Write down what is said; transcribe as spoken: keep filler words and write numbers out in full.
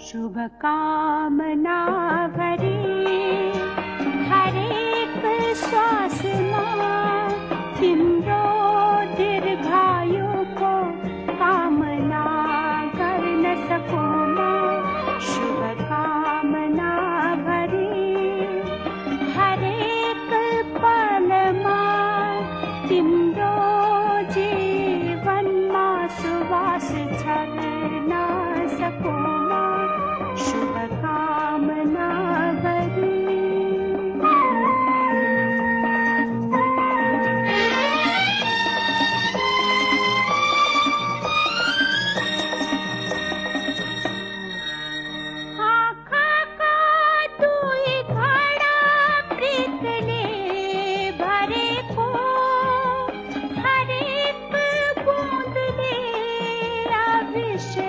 शुभ कामना भरी हर एक श्वास मां तिम्रो दीर्घायु को कामना कर न सकूं मां। शुभ कामना भरी हर एक पल मां तिम्रो जीवन मां सुवास छर न सकूं मां। शुभ कामना भरी आँखा का दुई घड़ा प्रीत ले भरे को हर एक बूंद ले अभिषेक